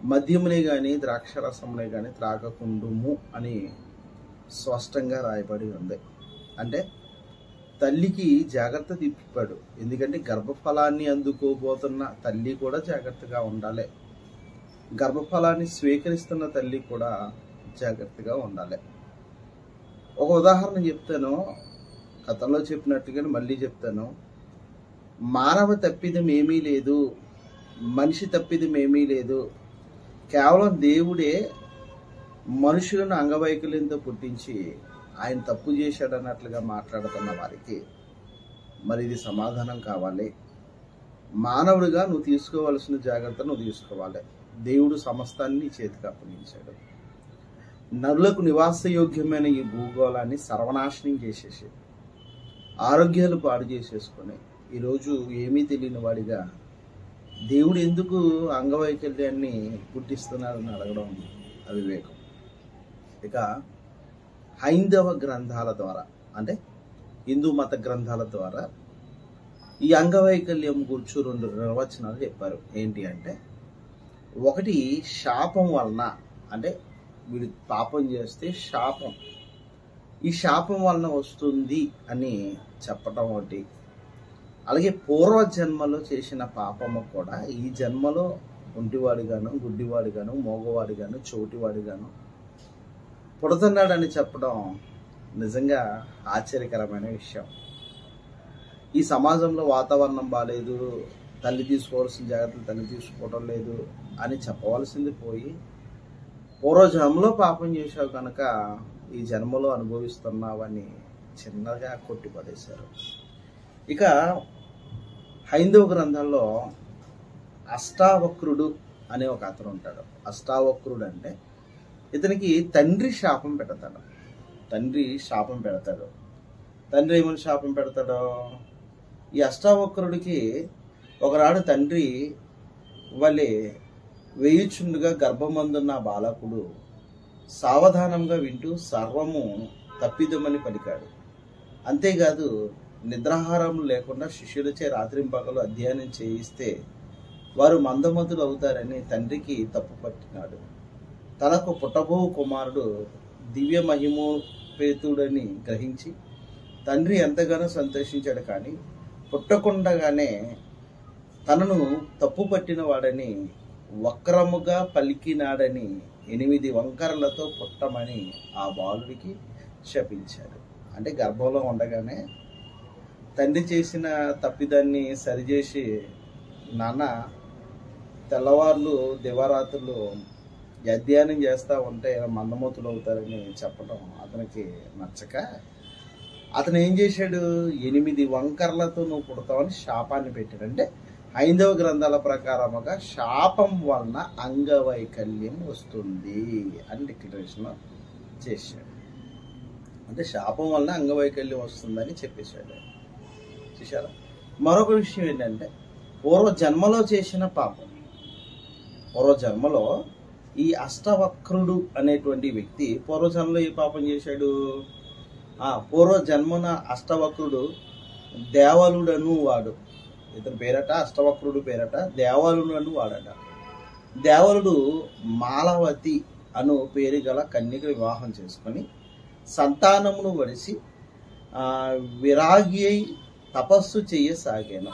మద్యమునే గాని ద్రాక్షరసమునే గాని త్రాగకుండుము అని స్పష్టంగా రాయబడి ఉంది. అంటే తల్లికి జాగ్రత్త తిప్పాడు. ఎందుకంటే గర్భఫలాన్ని అందుకోబోతున్న తల్లి కూడా జాగ్రత్తగా ఉండాలి, గర్భఫలాన్ని స్వీకరిస్తున్న తల్లి కూడా జాగ్రత్తగా ఉండాలి. ఒక ఉదాహరణ చెప్తాను, గతంలో చెప్పినట్టుగానే మళ్ళీ చెప్తాను. మానవ తప్పిదం ఏమీ లేదు, మనిషి తప్పిదం ఏమీ లేదు. కేవలం దేవుడే మనుషులను అంగవైకల్యంతో పుట్టించి ఆయన తప్పు చేశాడు అన్నట్లుగా మాట్లాడుతున్న వారికి మరి ఇది సమాధానం కావాలి. మానవుడిగా నువ్వు తీసుకోవాల్సిన జాగ్రత్త నువ్వు తీసుకోవాలి. దేవుడు సమస్తాన్ని చేతికి అప్పగించాడు. నరులకు నివాసయోగ్యమైన ఈ భూగోళాన్ని సర్వనాశనం చేసేసి ఆరోగ్యాలు పాడు చేసేసుకొని ఈరోజు ఏమీ తెలియని వాడిగా దేవుడు ఎందుకు అంగవైకల్యాన్ని పుట్టిస్తున్నాడని అడగడం అవివేకం. ఇక హైందవ గ్రంథాల ద్వారా అంటే హిందూ మత గ్రంథాల ద్వారా ఈ అంగవైకల్యం గురించి 2 నిర్వచనాలు చెప్పారు. ఏంటి అంటే, ఒకటి శాపం వలన, అంటే వీడు పాపం చేస్తే శాపం, ఈ శాపం వలన వస్తుంది అని చెప్పటం ఒకటి. అలాగే పూర్వజన్మలో చేసిన పాపము కూడా ఈ జన్మలో ఒంటివాడిగాను, గుడ్డివాడిగాను, మోగవాడిగాను, చోటివాడిగాను పుడుతున్నాడని చెప్పడం నిజంగా ఆశ్చర్యకరమైన విషయం. ఈ సమాజంలో వాతావరణం బాగాలేదు, తల్లి తీసుకోవాల్సిన జాగ్రత్తలు తల్లి తీసుకోవడం లేదు అని చెప్పవలసింది పోయి, పూర్వజన్మలో పాపం చేశావు కనుక ఈ జన్మలో అనుభవిస్తున్నావని చిన్నగా కొట్టిపడేశారు. ఇక హైందవ గ్రంథాల్లో అష్టావక్రుడు అనే ఒక అతను ఉంటాడు. అష్టావక్రుడు అంటే ఇతనికి తండ్రి శాపం పెడతాడు. తండ్రి ఏమని శాపం పెడతాడో, ఈ అష్టావక్రుడికి ఒకనాడు తండ్రి వలె వేయుచుండుగా గర్భమందున్న బాలకుడు సావధానంగా వింటూ సర్వము తప్పిదమని పలికాడు. అంతేకాదు నిద్రాహారం లేకుండా శిష్యులచే రాత్రింపగలు అధ్యయనం చేయిస్తే వారు మందమతులు అవుతారని తండ్రికి తప్పు పట్టినాడు. తనకు పుట్టబో కుమారుడు దివ్య మహిమోపేతుడని గ్రహించి తండ్రి ఎంతగానో సంతోషించాడు. కానీ పుట్టకుండగానే తనను తప్పు పట్టిన వాడని వక్రముగా పలికినాడని 8 వంకరలతో పుట్టమని ఆ బాలుడికి శపించాడు. అంటే గర్భంలో ఉండగానే తండ్రి చేసిన తప్పిదాన్ని సరిచేసి, నాన్న తెల్లవార్లు దివారాత్రులు అధ్యయనం చేస్తూ ఉంటే మందమూతులు అవుతారని చెప్పడం అతనికి నచ్చక అతను ఏం చేశాడు, 8 వంకర్లతో నువ్వు పుడతావని శాపాన్ని పెట్టాడు. అంటే హైందవ గ్రంథాల ప్రకారముగా శాపం వలన అంగవైకల్యం వస్తుంది అని డిక్లరేషన్ చేశాడు. అంటే శాపం వలన అంగవైకల్యం వస్తుందని చెప్పేశాడు. చూసారా? మరొక విషయం ఏంటంటే, పూర్వజన్మలో చేసిన పాపం, పూర్వజన్మలో ఈ అష్టవక్రుడు అనేటువంటి వ్యక్తి పూర్వజన్మలో ఏ పాపం చేశాడు? పూర్వజన్మన అష్టవక్రుడు దేవలుడను వాడు, ఇతని పేరట అష్టవక్రుడు పేరట దేవలుడను వాడట. దేవలుడు మాలవతి అను పేరు గల కన్యక వివాహం చేసుకొని సంతానమును వడిసి విరాగి అయి తపస్సు చెయ్యసాగాను.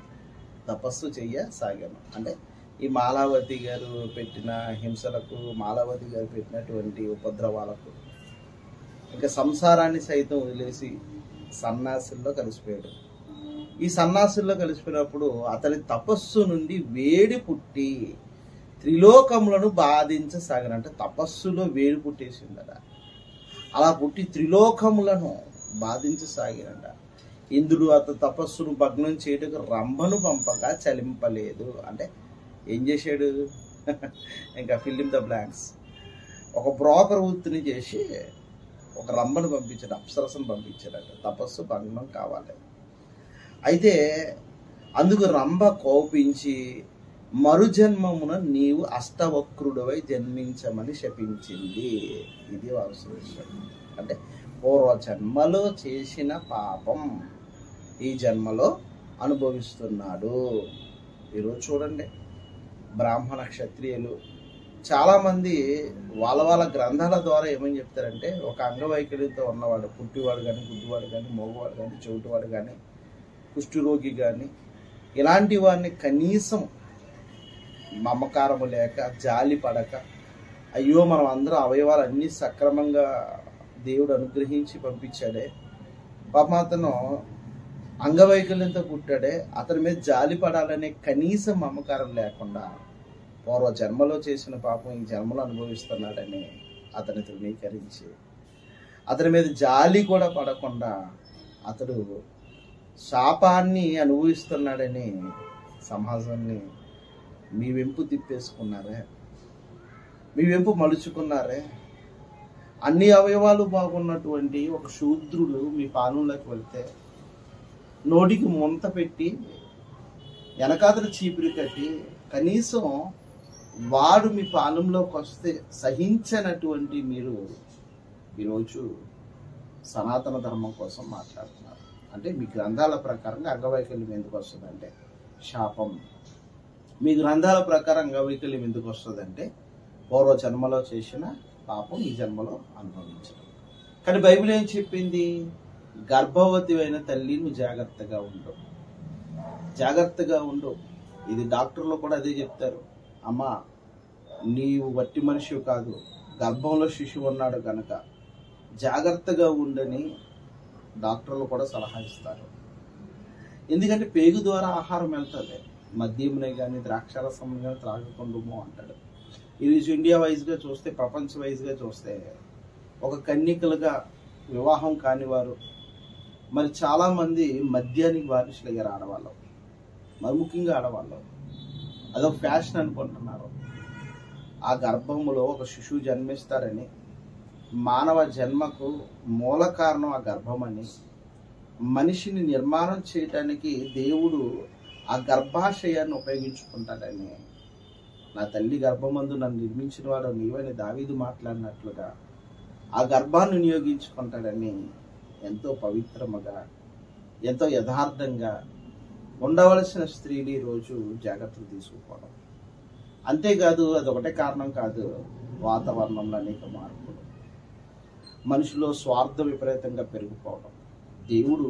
అంటే ఈ మాలావతి గారు పెట్టిన హింసలకు, మాలావతి గారు పెట్టినటువంటి ఉపద్రవాలకు ఇంకా సంసారాన్ని సైతం వదిలేసి సన్నాసుల్లో కలిసిపోయాడు. ఈ సన్నాసుల్లో కలిసిపోయినప్పుడు అతని తపస్సు నుండి వేడి పుట్టి త్రిలోకములను బాధించసాగాను. అంటే తపస్సులో వేడి పుట్టేసిందట. అలా పుట్టి త్రిలోకములను బాధించసాగినట. ఇంద్రుడు అతని తపస్సును భగ్నం చేయటకు రంభను పంపగా చలింపలేదు. అంటే ఏం చేశాడు? ఇంకా ఫిల్ ఇన్ ద బ్లాంక్స్. ఒక బ్రోకర్ వృత్తిని చేసి ఒక రంభను పంపించాడు, అప్సరసను పంపించాడట. తపస్సు భగ్నం కావాలి. అయితే అందుకు రంభ కోపించి మరుజన్మమున నీవు అష్టవక్రుడవై జన్మించమని శపించింది. ఇది అవసరం విషయం. అంటే పూర్వజన్మలో చేసిన పాపం ఈ జన్మలో అనుభవిస్తున్నాడు. ఈరోజు చూడండి, బ్రాహ్మణ క్షత్రియులు చాలామంది వాళ్ళ గ్రంథాల ద్వారా ఏమని చెప్తారంటే, ఒక అంగవైకల్యంతో ఉన్నవాడు, పుట్టివాడు కానీ, గుడ్డివాడు కానీ, మగవాడు కానీ, చెవిటివాడు కానీ, కుష్ఠరోగి కానీ, ఇలాంటి వాడిని కనీసం మమకారము లేక, జాలి పడక, అయ్యో మనం అందరం అవయవాలు అన్నీ సక్రమంగా దేవుడు అనుగ్రహించి పంపించాడే, పాపం అతను అంగవైకల్యంతో పుట్టాడే, అతని మీద జాలి పడాలనే కనీసం మమకారం లేకుండా పూర్వ జన్మలో చేసిన పాపం ఈ జన్మలో అనుభవిస్తున్నాడని అతని తృణీకరించి, అతని మీద జాలి కూడా పడకుండా అతడు శాపాన్ని అనుభవిస్తున్నాడని సమాజాన్ని మీ వెంపు తిప్పేసుకున్నారే, మీ వెంపు మలుచుకున్నారే. అన్ని అవయవాలు బాగున్నటువంటి ఒక శూద్రుడు మీ పాలనలోకి వెళ్తే నోటికి ముంత పెట్టి వెనకాతల చీపురు కట్టి కనీసం వాడు మీ పాలనలోకి వస్తే సహించనటువంటి మీరు ఈరోజు సనాతన ధర్మం కోసం మాట్లాడుతున్నారు. అంటే మీ గ్రంథాల ప్రకారంగా అంగవైకల్యం ఎందుకు వస్తుందంటే శాపం. మీ గ్రంథాల ప్రకారం అంగవైకల్యం ఎందుకు వస్తుందంటే పూర్వ జన్మలో చేసిన పాపం ఈ జన్మలో అనుభవించడం. కానీ బైబిల్ ఏం చెప్పింది? గర్భవతి అయిన తల్లి నువ్వు జాగ్రత్తగా ఉండు, జాగ్రత్తగా ఉండు. ఇది డాక్టర్లు కూడా అదే చెప్తారు. అమ్మా, నీవు వట్టి మనిషి కాదు, గర్భంలో శిశువు ఉన్నాడు కనుక జాగ్రత్తగా ఉండని డాక్టర్లు కూడా సలహా ఇస్తారు. ఎందుకంటే పేగు ద్వారా ఆహారం వెళ్తుంది. మద్యంనే కానీ ద్రాక్షారసం కానీ త్రాగకుండుము అంటాడు. ఈరోజు ఇండియా వైజ్గా చూస్తే, ప్రపంచ వైజ్గా చూస్తే, ఒక కన్యకలుగా వివాహం కానివారు మరి చాలామంది మద్యానికి బానిసలయ్యారు. ఆడవాళ్ళు, మరి ముఖ్యంగా ఆడవాళ్ళు అదొక ఫ్యాషన్ అనుకుంటున్నారు. ఆ గర్భములో ఒక శిశువు జన్మిస్తారని, మానవ జన్మకు మూల కారణం ఆ గర్భమని, మనిషిని నిర్మాణం చేయటానికి దేవుడు ఆ గర్భాశయాన్ని ఉపయోగించుకుంటాడని, నా తల్లి గర్భమందు నన్ను నిర్మించిన వాడు నీవని దావీదు మాట్లాడినట్లుగా ఆ గర్భాన్ని వినియోగించుకుంటాడని ఎంతో పవిత్రముగా, ఎంతో యథార్థంగా ఉండవలసిన స్త్రీని ఈరోజు జాగ్రత్తలు తీసుకోవడం. అంతేకాదు, అదొకటే కారణం కాదు, వాతావరణంలో అనేక మార్పులు, మనిషిలో స్వార్థం విపరీతంగా పెరిగిపోవడం. దేవుడు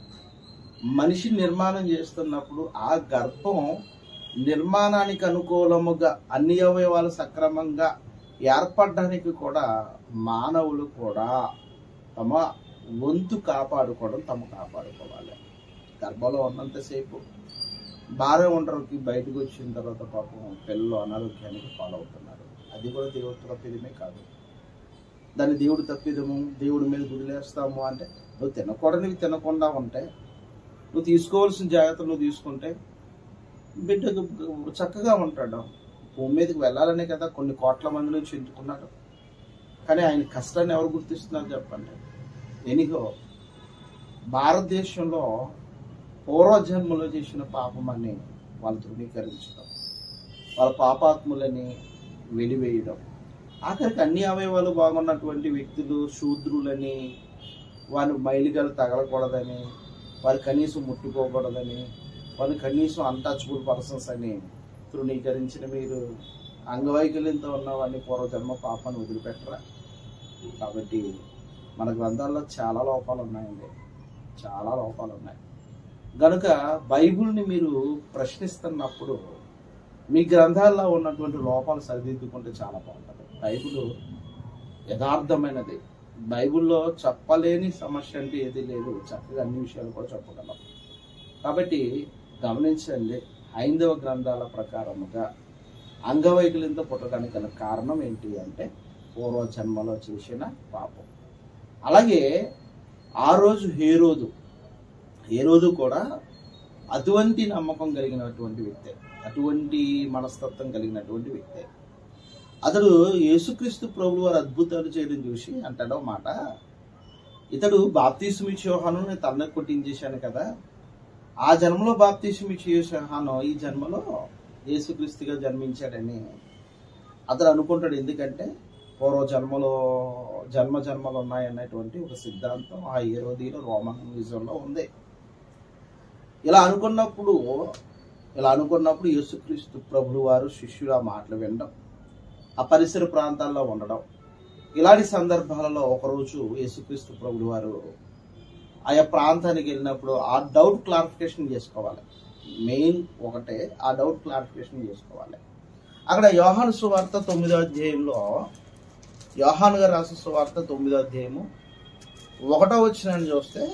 మనిషి నిర్మాణం చేస్తున్నప్పుడు ఆ గర్భం నిర్మాణానికి అనుకూలముగా అన్ని అవయవాలు సక్రమంగా ఏర్పడడానికి కూడా మానవులు కూడా తమ వంతు కాపాడుకోవడం, కాపాడుకోవాలి. గర్భంలో ఉన్నంతసేపు భార్య ఒంటరికి బయటకు వచ్చిన తర్వాత పాపం పిల్లలు అనారోగ్యానికి పాలవుతున్నారు. అది కూడా దేవుడు తప్పిదమే కాదు. దాన్ని దేవుడు తప్పిదము, దేవుడి మీద వదిలేస్తాము అంటే, నువ్వు తినకూడనివి తినకుండా ఉంటే, నువ్వు తీసుకోవాల్సిన జాగ్రత్తలు నువ్వు తీసుకుంటే బిడ్డ చక్కగా ఉంటాడు. భూమి మీదకి వెళ్ళాలనే కదా కొన్ని కోట్ల మంది నుంచి ఎంచుకున్నాడు. కానీ ఆయన కష్టాన్ని ఎవరు గుర్తిస్తున్నారు చెప్పండి? ఎనిహో భారతదేశంలో పూర్వజన్మలో చేసిన పాపం అని వాళ్ళు తృణీకరించడం, వాళ్ళ పాపాత్ములని వెలివేయడం, ఆఖరికి అన్ని అవయవాలు బాగున్నటువంటి వ్యక్తులు శూద్రులని, వారి మైలిగలు తగలకూడదని, వారు కనీసం ముట్టుకోకూడదని, వారు కనీసం అన్టచబుల్ పర్సన్స్ అని తృణీకరించిన మీరు అంగవైకల్యంతో ఉన్నవాడిని పూర్వజన్మ పాపాన్ని వదిలిపెట్టరా? కాబట్టి మన గ్రంథాల్లో చాలా లోపాలు ఉన్నాయండి, చాలా లోపాలు ఉన్నాయి. కనుక బైబిల్ని మీరు ప్రశ్నిస్తున్నప్పుడు మీ గ్రంథాల్లో ఉన్నటువంటి లోపాలు సరిదిద్దుకుంటే చాలా బాగుంటుంది. బైబిల్ యథార్థమైనది. బైబిల్లో చెప్పలేని సమస్య అంటే ఏది లేదు. చక్కగా అన్ని విషయాలు కూడా చెప్పగలం. కాబట్టి గమనించండి, హైందవ గ్రంథాల ప్రకారముగా అంగవైకల్యంతో పుట్టడానికి గల కారణం ఏంటి అంటే పూర్వజన్మలో చేసిన పాపం. అలాగే ఆ రోజు హేరోదు కూడా అటువంటి నమ్మకం కలిగినటువంటి వ్యక్తే, అటువంటి మనస్తత్వం కలిగినటువంటి వ్యక్తే. అతడు యేసుక్రీస్తు ప్రభువు వారు అద్భుతాలు చేయడం చూసి అంటాడో మాట, ఇతడు బాప్తీసం ఇచ్చే యోహాను నేను తన్న కొట్టించేశాను కదా, ఆ జన్మలో బాప్తీసం ఇచ్చే యోహాను ఈ జన్మలో యేసుక్రీస్తుగా జన్మించాడని అతడు అనుకుంటాడు. ఎందుకంటే పూర్వ జన్మలు ఉన్నాయన్నటువంటి ఒక సిద్ధాంతం ఆ హేరోదీలో రోమనిజంలో ఉంది. ఇలా అనుకున్నప్పుడు యేసుక్రీస్తు ప్రభువు వారు శిష్యులు ఆ మాటలు వినడం, ఆ పరిసర ప్రాంతాల్లో ఉండడం. ఇలాంటి సందర్భాలలో ఒకరోజు యేసుక్రీస్తు ప్రభువు వారు ఆయా ప్రాంతానికి వెళ్ళినప్పుడు ఆ డౌట్ క్లారిఫికేషన్ చేసుకోవాలి. మెయిన్ ఒకటే ఆ డౌట్ క్లారిఫికేషన్ చేసుకోవాలి. అక్కడ యోహాను సువార్త 9వ అధ్యాయంలో, యోహాను గారు రాసిన సువార్త 9వ అధ్యాయము 1వ వచనాన్ని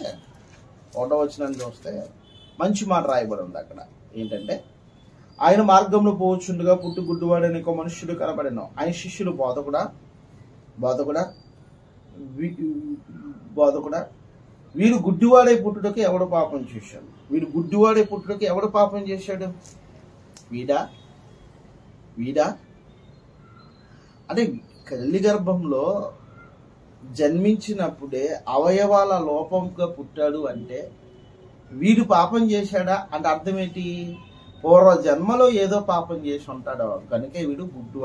చూస్తే మంచి మాట రాయబడి ఉంది. అక్కడ ఏంటంటే, ఆయన మార్గంలో పోవచ్చుండగా పుట్టు గుడ్డివాడని ఒక మనుష్యుడు కనబడెను. ఆయన శిష్యులు బోధకుడా వీడు గుడ్డివాడే పుట్టుటకు ఎవడు పాపం చేశాడు? వీడా అంటే తల్లి గర్భంలో జన్మించినప్పుడే అవయవాల లోపంగా పుట్టాడు అంటే వీడు పాపం చేశాడా అంటే అర్థం ఏంటి? పూర్వ జన్మలో ఏదో పాపం చేసి ఉంటాడు కనుక వీడు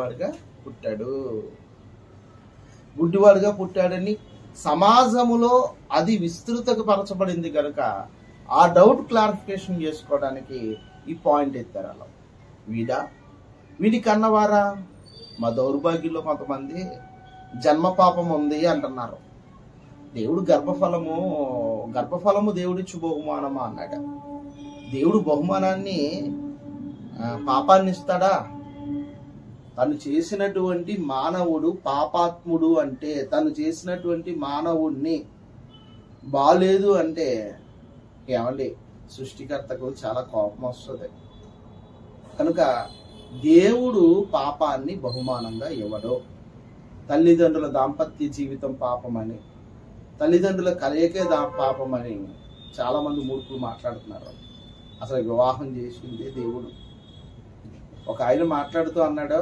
గుడ్డివాడుగా పుట్టాడని సమాజములో అది విస్తృతపరచబడింది కనుక ఆ డౌట్ క్లారిఫికేషన్ చేసుకోవడానికి ఈ పాయింట్ ఎత్తారు. అలా వీడి కన్నవారా? మా దౌర్భాగ్యంలో కొంతమంది జన్మ పాపం ఉంది అంటున్నారు. దేవుడు గర్భఫలము దేవుడిచ్చు బహుమానమా అన్నాడు. దేవుడు బహుమానాన్ని పాపాన్ని ఇస్తాడా? తను చేసినటువంటి మానవుడు పాపాత్ముడు అంటే, తను చేసినటువంటి మానవుడిని బాలేదు అంటే ఏమండి, సృష్టికర్తకు చాలా కోపం వస్తుంది. కనుక దేవుడు పాపాన్ని బహుమానంగా ఇవ్వడు. తల్లిదండ్రుల దాంపత్య జీవితం పాపమని, తల్లిదండ్రుల కలయికే పాపమని చాలా మంది మూర్ఖులు మాట్లాడుతున్నారు. అసలు వివాహం చేసింది దేవుడు. ఒక ఆయన మాట్లాడుతూ అన్నాడు,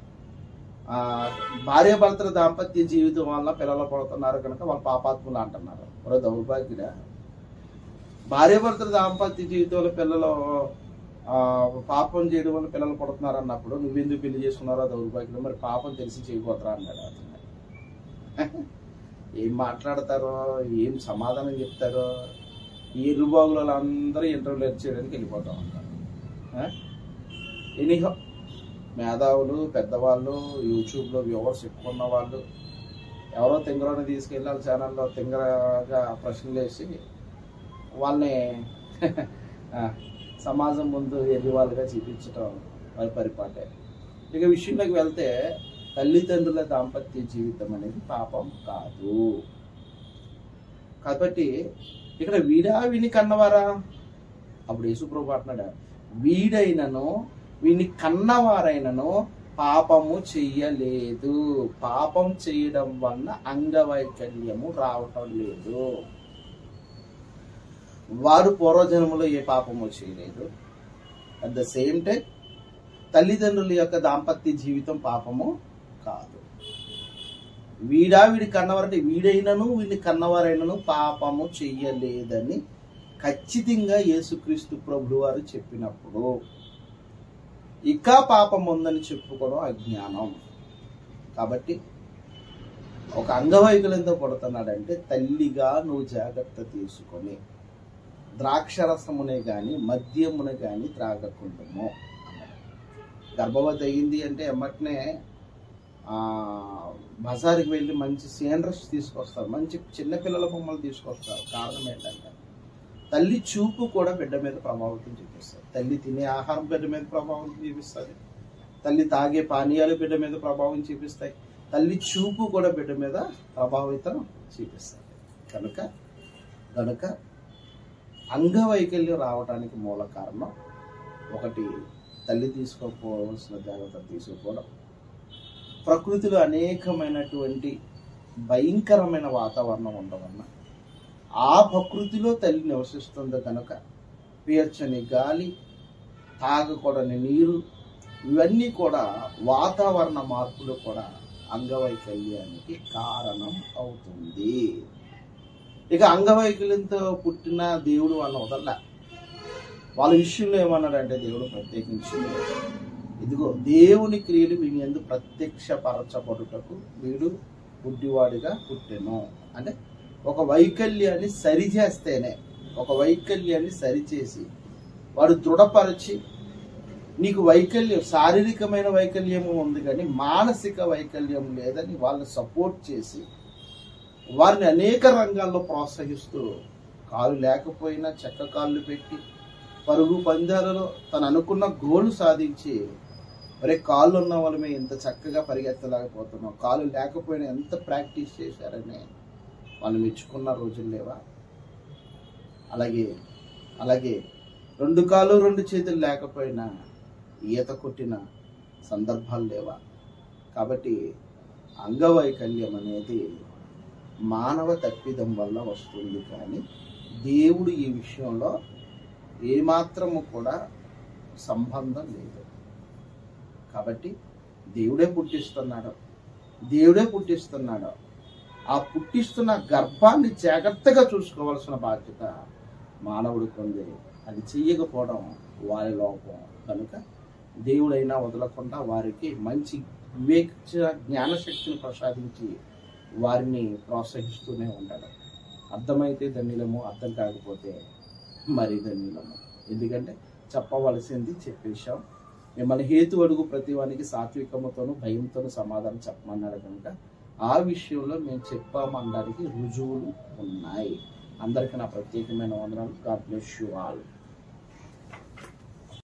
భార్యాభర్తల దాంపత్య జీవితం వల్ల పిల్లలు పడుతున్నారు కనుక వాళ్ళు పాపాత్ములు అంటున్నారు. మరో దౌర్భాగ్యుడా, భార్యాభర్తల దాంపత్య జీవితంలో పిల్లలు పాపం చేయడం వల్ల పిల్లలు పడుతున్నారు అన్నప్పుడు నువ్వెందుకు పెళ్లి చేసుకున్నారో దౌర్భాగ్యుడు, మరి పాపం తెలిసి చేయబోతారా అన్నాడు. ఏం మాట్లాడతారో, ఏం సమాధానం చెప్తారో, ఈ ఇరుబాగులు అందరూ ఇంటర్వ్యూలు చేయడానికి వెళ్ళిపోతూ ఉంటారు. ఎనీహో మేధావులు, పెద్దవాళ్ళు, యూట్యూబ్లో వ్యూవర్స్ ఎక్కువ ఉన్న వాళ్ళు ఎవరో తింగరని తీసుకెళ్ళి వాళ్ళ ఛానల్లో తింగరగా ప్రశ్నలు వేసి వాళ్ళని సమాజం ముందు ఎర్రివాళ్ళుగా చూపించడం వారి పరిపాటే. ఇక విషయంలోకి వెళ్తే, తల్లిదండ్రుల దాంపత్య జీవితం అనేది పాపం కాదు. కాబట్టి ఇక్కడ వీని కన్నవారా? అప్పుడు యేసుప్రభు అంటున్నాడు, వీని కన్నవారైనను పాపము చెయ్యలేదు. పాపం చేయడం వల్ల అంగవైకల్యము రావటం లేదు. వారు పూర్వజన్మలో ఏ పాపము చేయలేదు. అట్ ద సేమ్ టైం తల్లిదండ్రుల యొక్క దాంపత్య జీవితం పాపము కాదు. వీడి కన్నవారంటే వీని కన్నవారైనను పాపము చెయ్యలేదని ఖచ్చితంగా యేసుక్రీస్తు ప్రభువు వారు చెప్పినప్పుడు ఇంకా పాపం ఉందని చెప్పుకోవడం అజ్ఞానం. కాబట్టి ఒక అంగవైకల్యంతో పడుతున్నాడంటే తల్లిగా నువ్వు జాగ్రత్త తీసుకొని ద్రాక్షరసమునే కానీ మద్యమునే కానీ త్రాగకుండము. గర్భవతి అయ్యింది అంటే ఎమ్మటనే బజారుకి వెళ్ళి మంచి సీనరీస్ తీసుకొస్తారు, మంచి చిన్నపిల్లల బొమ్మలు తీసుకొస్తారు. కారణం ఏంటంటే తల్లి చూపు కూడా బిడ్డ మీద ప్రభావితం చూపిస్తుంది. తల్లి తినే ఆహారం బిడ్డ మీద ప్రభావం చూపిస్తుంది. తల్లి తాగే పానీయాలు బిడ్డ మీద ప్రభావం చూపిస్తాయి. తల్లి చూపు కూడా బిడ్డ మీద ప్రభావితం చూపిస్తుంది. కనుక అంగవైకల్యం రావడానికి మూల కారణం ఒకటి, తల్లి తీసుకోకపోవలసిన జాగ్రత్త తీసుకోవడం. ప్రకృతిలో అనేకమైనటువంటి భయంకరమైన వాతావరణం ఉండడం వలన ఆ ప్రకృతిలో తల్లి నివసిస్తుంది కనుక పీల్చని గాలి, తాగకూడని నీరు, ఇవన్నీ కూడా వాతావరణ మార్పులు కూడా అంగవైకల్యానికి కారణం అవుతుంది. ఇక అంగవైకల్యంతో పుట్టిన దేవుడు వాళ్ళ వదల వాళ్ళ విషయంలో ఏమన్నాడంటే, దేవుడు ప్రత్యేకించి ఇదిగో దేవుని క్రియలు వీని యందు ప్రత్యక్షపరచబడుటకు వీడు గుడ్డివాడిగా పుట్టెను. అంటే ఒక వైకల్యాన్ని సరిచేస్తేనే, ఒక వైకల్యాన్ని సరిచేసి వాడు దృఢపరిచి నీకు వైకల్యం, శారీరకమైన వైకల్యం ఉంది కానీ మానసిక వైకల్యం లేదని వాళ్ళని సపోర్ట్ చేసి వారిని అనేక రంగాల్లో ప్రోత్సహిస్తూ, కాలు లేకపోయినా చెక్క కాళ్ళు పెట్టి పరుగు పందాలలో తను అనుకున్న గోల్ సాధించి, ఒరే కాళ్ళు ఉన్న వాళ్ళమే ఇంత చక్కగా పరిగెత్తలేకపోతున్నాం, కాలు లేకపోయినా ఎంత ప్రాక్టీస్ చేశారని వాళ్ళు మెచ్చుకున్న రోజులు లేవా? అలాగే అలాగే 2 కాళ్ళు 2 చేతులు లేకపోయినా ఈత కొట్టిన సందర్భాలు లేవా? కాబట్టి అంగవైకల్యం అనేది మానవ తప్పిదం వల్ల వస్తుంది, కానీ దేవుడు ఈ విషయంలో ఏమాత్రము కూడా సంబంధం లేదు. కాబట్టి దేవుడే పుట్టిస్తున్నాడు. ఆ పుట్టిస్తున్న గర్భాన్ని జాగ్రత్తగా చూసుకోవాల్సిన బాధ్యత మానవుడికి ఉంది. అది చెయ్యకపోవడం వారి లోపం. కనుక దేవుడైనా వదలకుండా వారికి మంచి జ్ఞానశక్తిని ప్రసాదించి వారిని ప్రోత్సహిస్తూనే ఉంటాడు. అర్థమైతే ధన్యులము, అర్థం కాకపోతే మరి ధన్యులము. ఎందుకంటే చెప్పవలసింది చెప్పేశాం. మిమ్మల్ని హేతు అడుగు ప్రతి వానికి సాత్వికముతోనూ భయంతోనూ సమాధానం చెప్పమన్నాడు. కనుక ఆ విషయంలో మేము చెప్పామనడానికి రుజువులు ఉన్నాయి. అందరికీ నా ప్రత్యేకమైన వందనాలు. God bless you all.